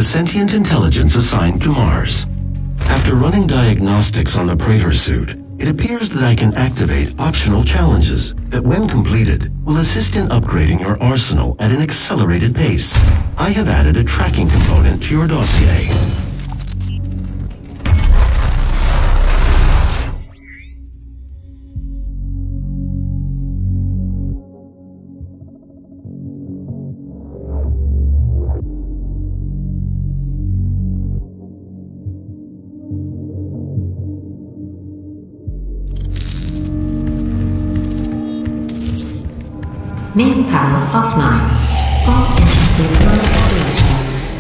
sentient intelligence assigned to Mars. After running diagnostics on the Praetor suit, it appears that I can activate optional challenges that, when completed, will assist in upgrading your arsenal at an accelerated pace. I have added a tracking component to your dossier. Main power offline. All entrances non-operational.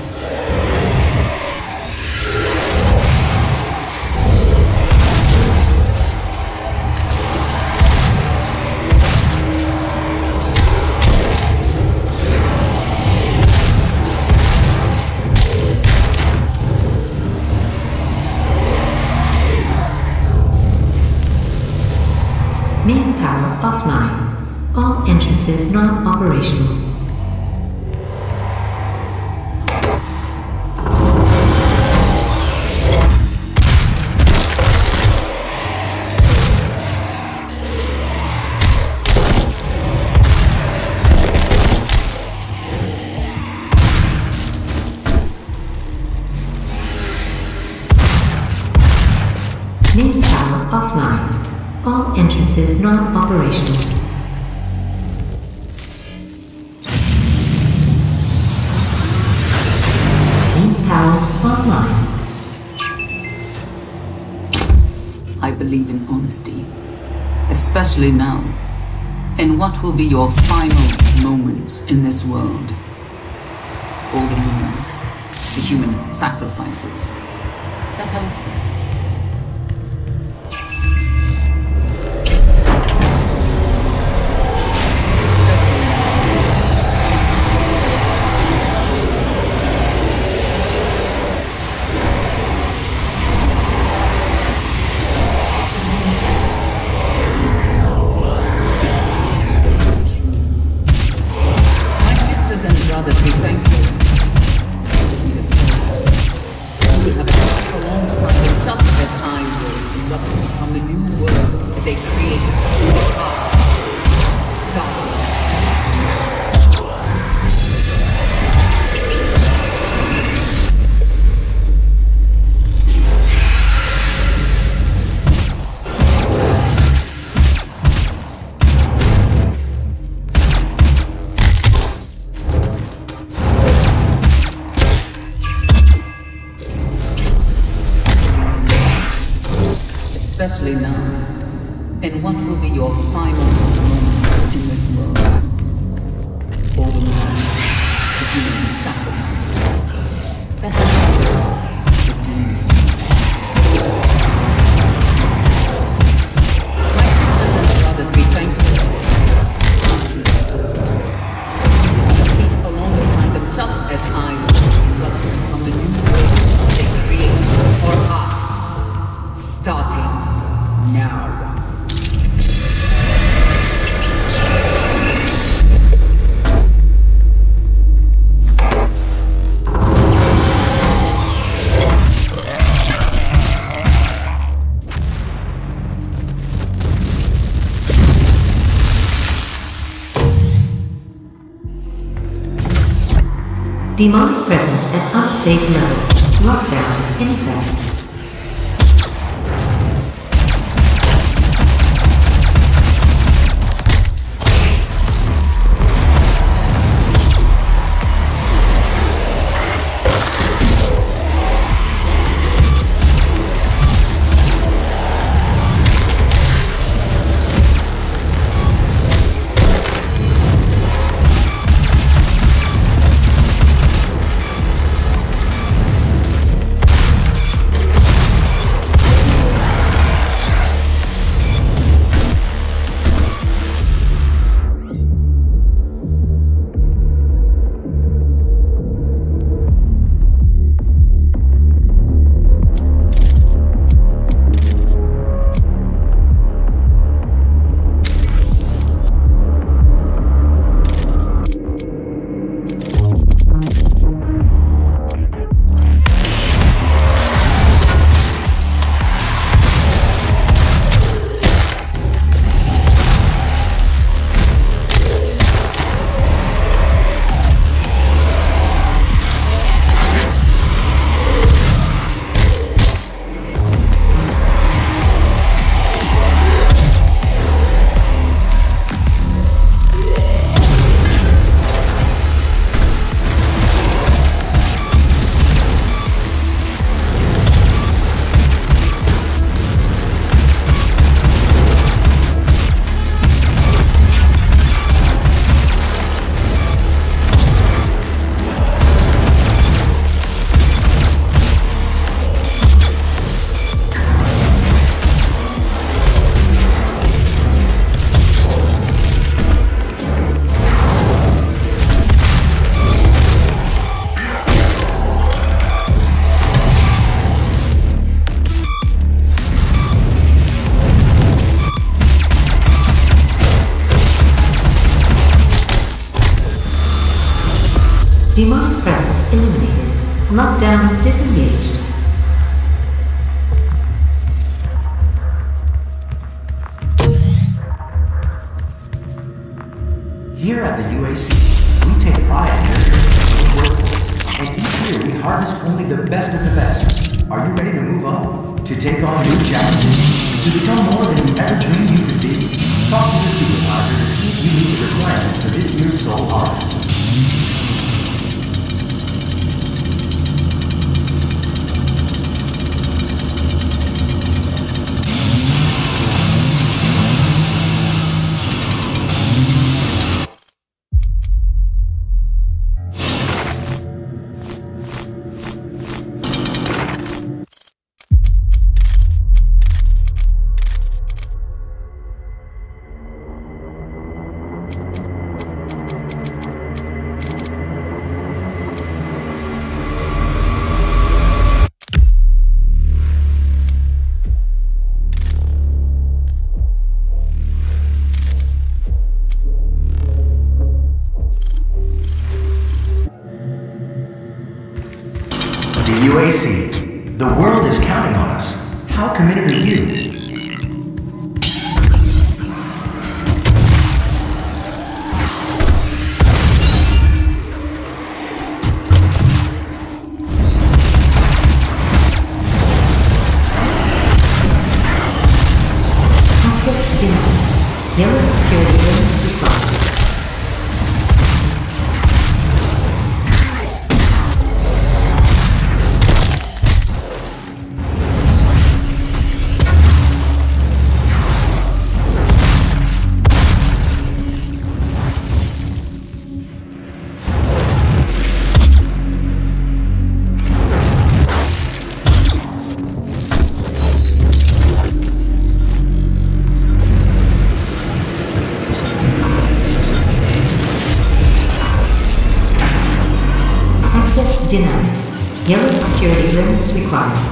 Main power offline. All entrances non-operational. Main power offline. All entrances non-operational. Online. I believe in honesty, especially now, in what will be your final moments in this world. All the rumors, the human sacrifices, the help. Especially now, in what will be your final moments in this world. All the lives, the human sacrifices, the help, the demon. My sisters and brothers, be thankful. A seat alongside them just as I will from the new world they created for us, starting now. Demonic presence at unsafe levels. Lockdown in effect. eliminated. Lockdown disengaged. Here at the UAC, we take pride in nurturing the workforce, and each year we harvest only the best of the best. Are you ready to move up? To take on new challenges? To become more than you ever dreamed you could be? Talk to the supervisor to see if you meet the requirements for this year's Soul Harvest. UAC. The world is counting on us. How committed are you? Access denied. Yellow security clearance required. Denied. Yellow security clearance required.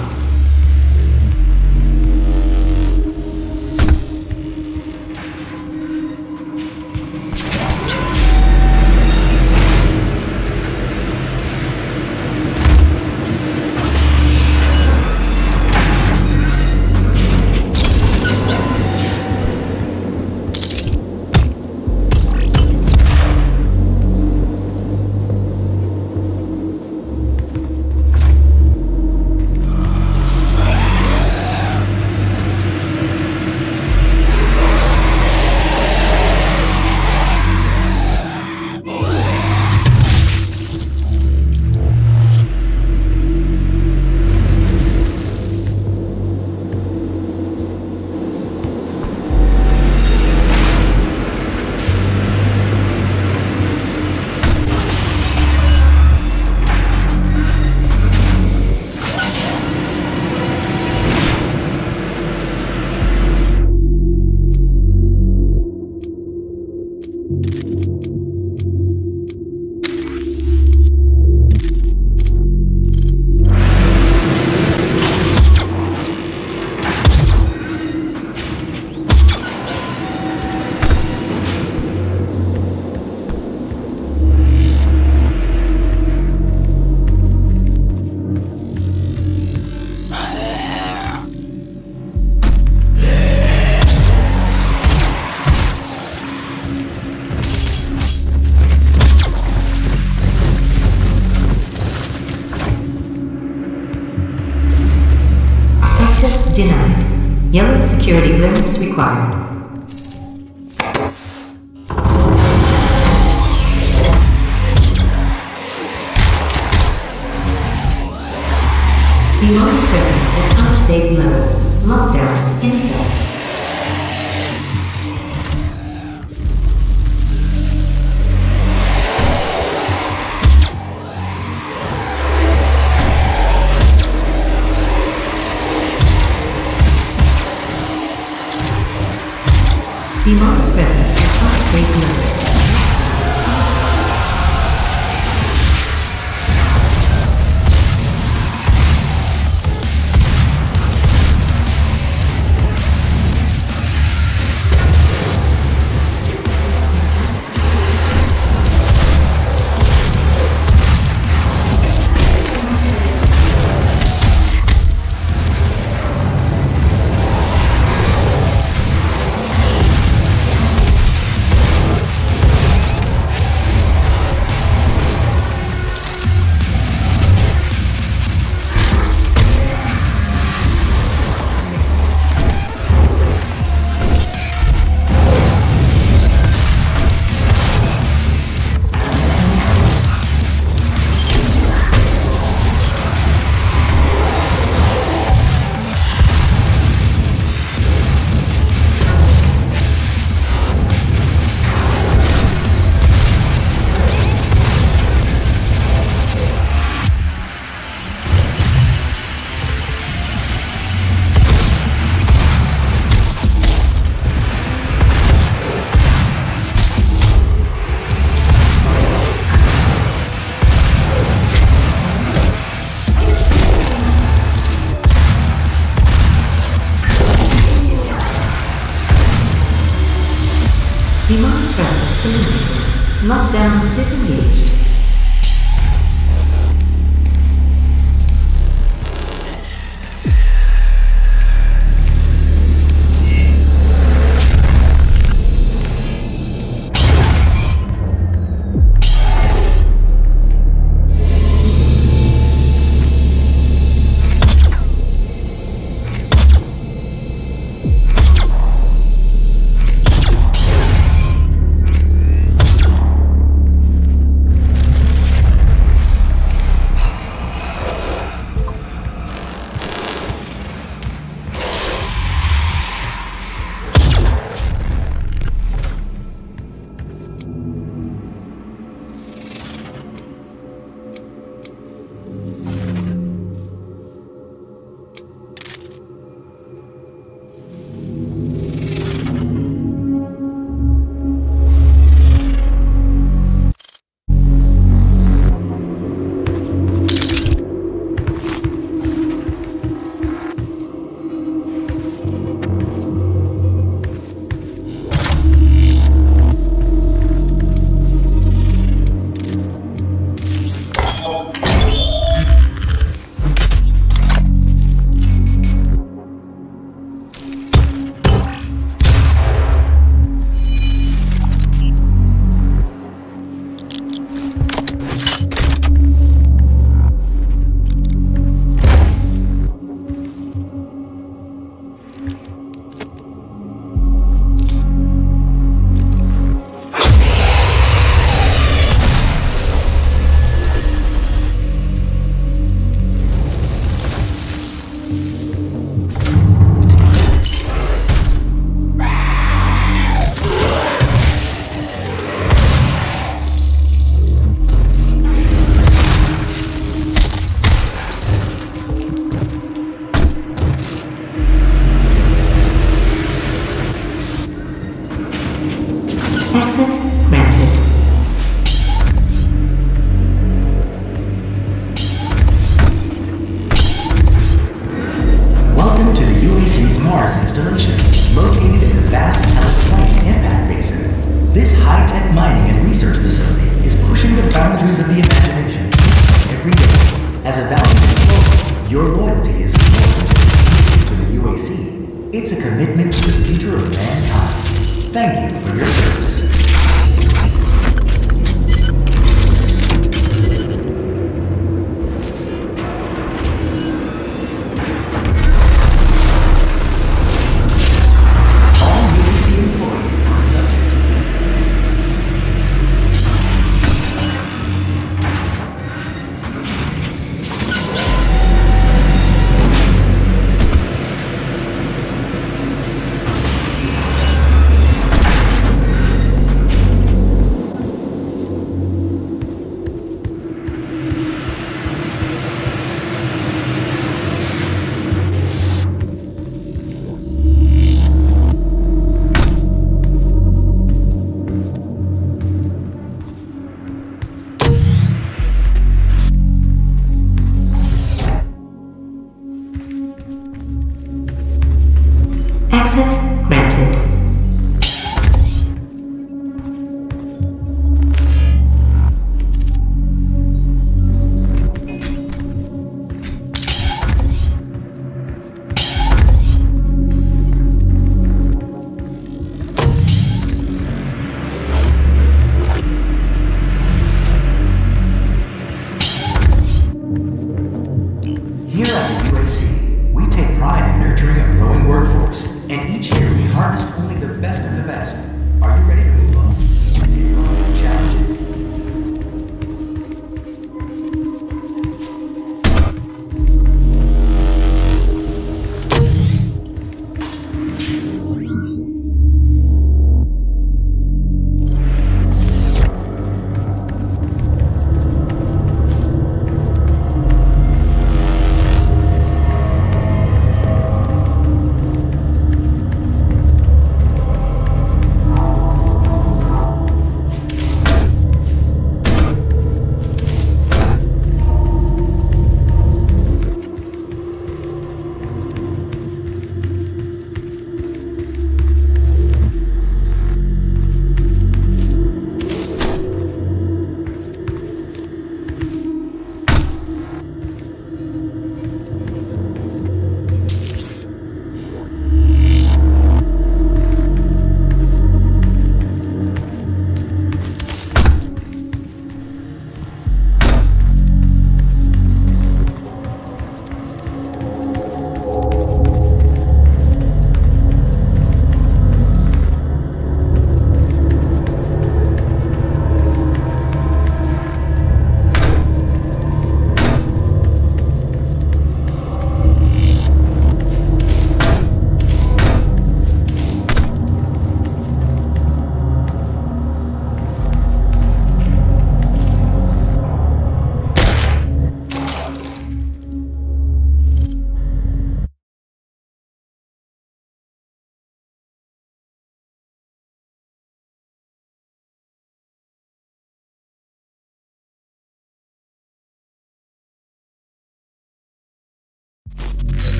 Access denied. Yellow security clearance required. Demonic presence at unsafe levels. Lockdown in effect. Demonic presence at unsafe levels. device eliminated. Lockdown disengaged. Access granted. Welcome to the UAC's Mars installation, located in the vast Hellas Plain impact basin. This high-tech mining and research facility is pushing the boundaries of the imagination. Every day, as a valued employee, your loyalty is important to the UAC. It's a commitment to the future of mankind. Thank you for your service. Access granted. Here at the UAC, we take pride in nurturing a growing workforce, and each year we harvest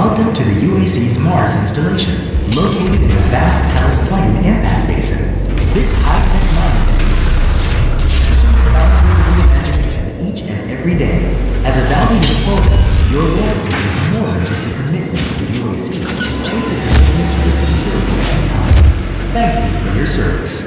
Welcome to the UAC's Mars installation, located in the vast Hellas Plain impact basin. This high-tech mining basin is pushing the boundaries of the imagination each and every day. As a valued employee, your loyalty is more than just a commitment to the UAC. It's a commitment to the future of mankind. Thank you for your service.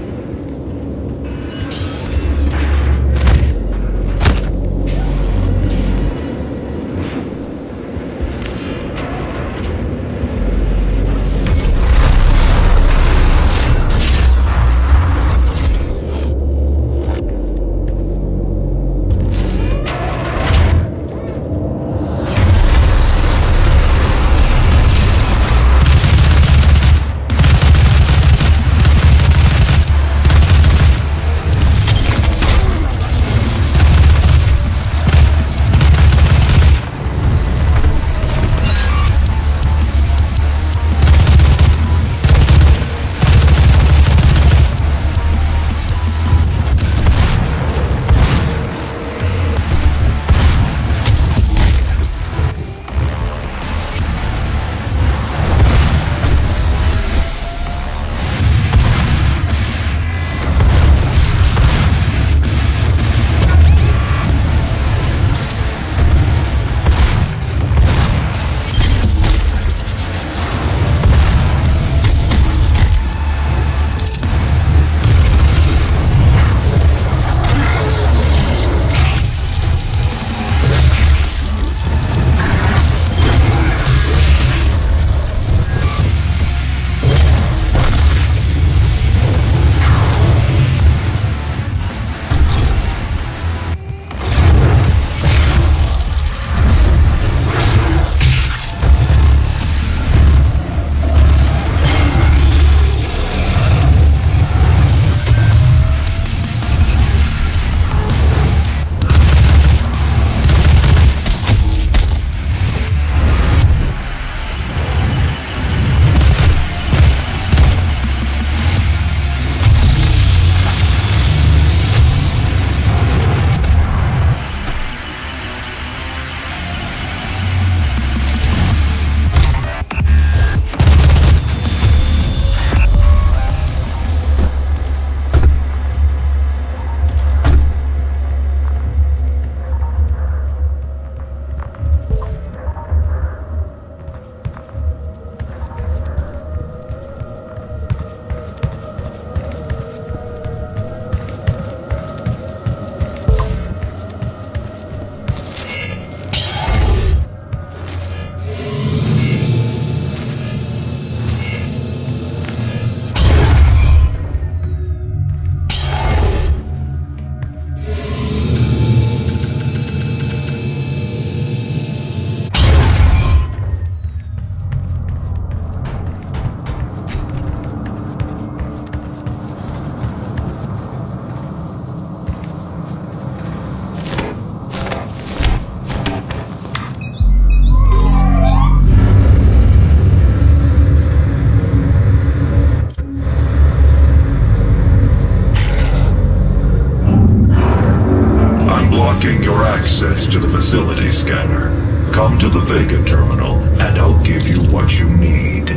access to the facility scanner. Come to the Vega terminal, and I'll give you what you need.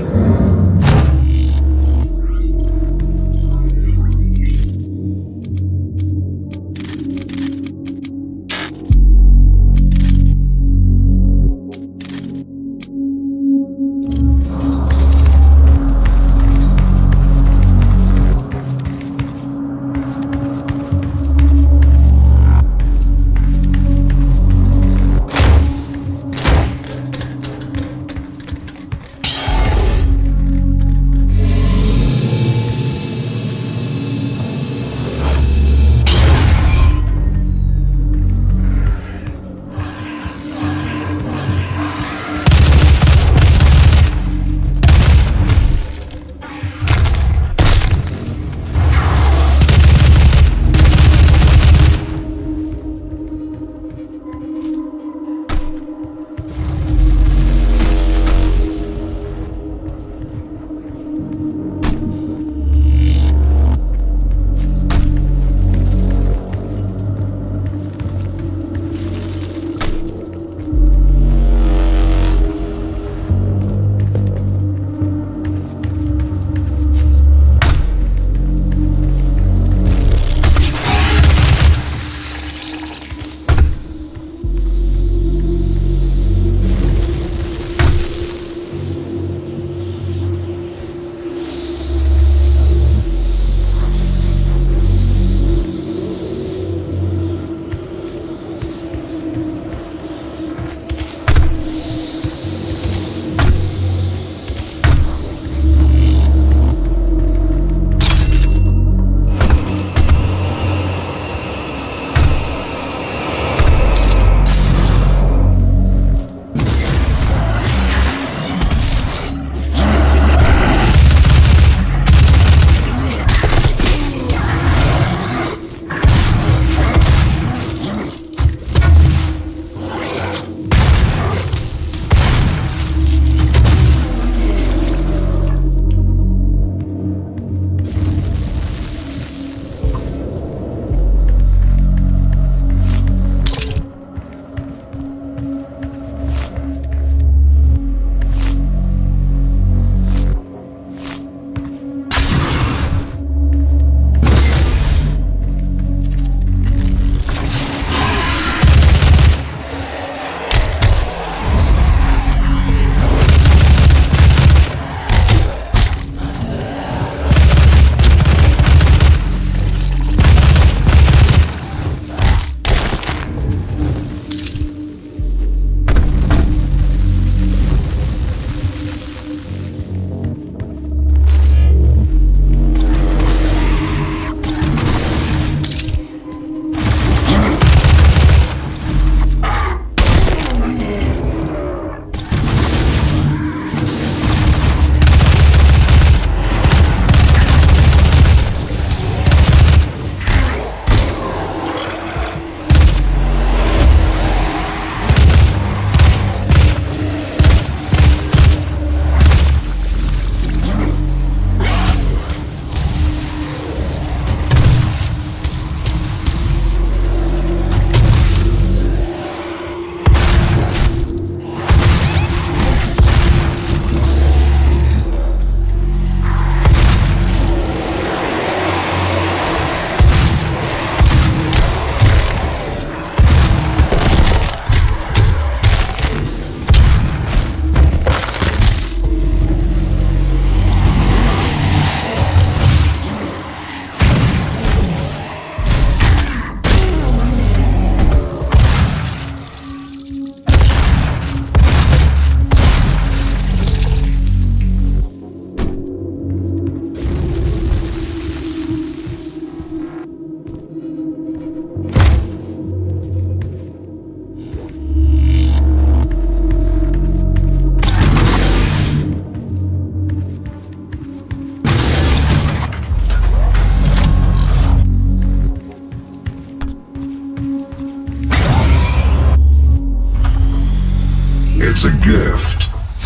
It's a gift.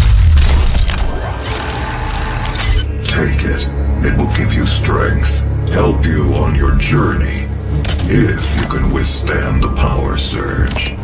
Take it. It will give you strength, help you on your journey, if you can withstand the power surge.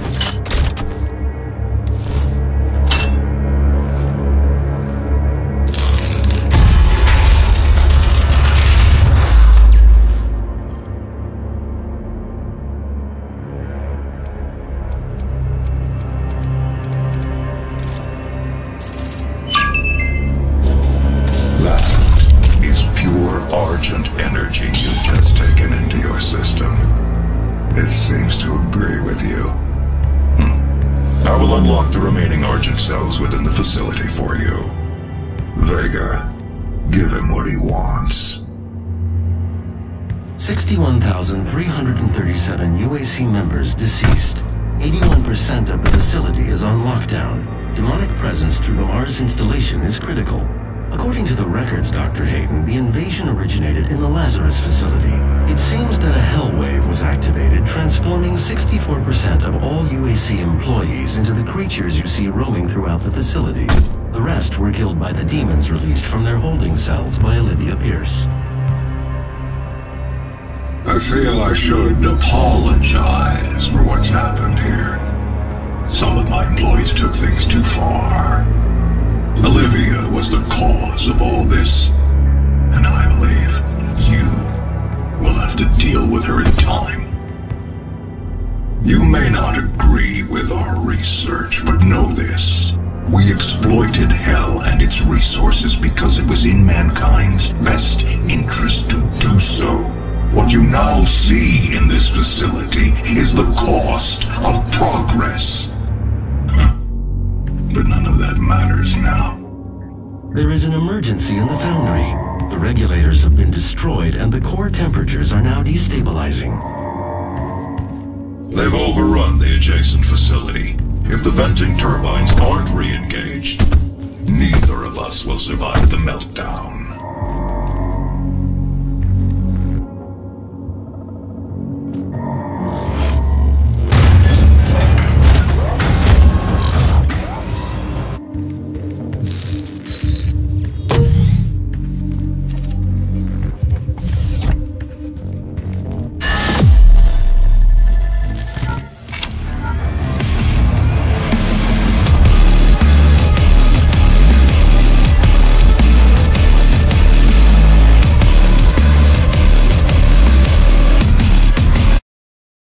Unlock the remaining Argent cells within the facility for you. Vega, give him what he wants. 61,337 UAC members deceased. 81% of the facility is on lockdown. Demonic presence through the Mars installation is critical. According to the records, Dr. Hayden, the invasion originated in the Lazarus facility. It seems that a hell wave was activated, transforming 64% of all UAC employees into the creatures you see roaming throughout the facility. The rest were killed by the demons released from their holding cells by Olivia Pierce. I feel I should apologize for what's happened here. Some of my employees took things too far. Olivia was the cause of all this, and I believe you will have to deal with her in time. You may not agree with our research, but know this. We exploited Hell and its resources because it was in mankind's best interest to do so. What you now see in this facility is the cost of progress. But none of that matters now. There is an emergency in the foundry. The regulators have been destroyed and the core temperatures are now destabilizing. They've overrun the adjacent facility. If the venting turbines aren't re-engaged, neither of us will survive the meltdown.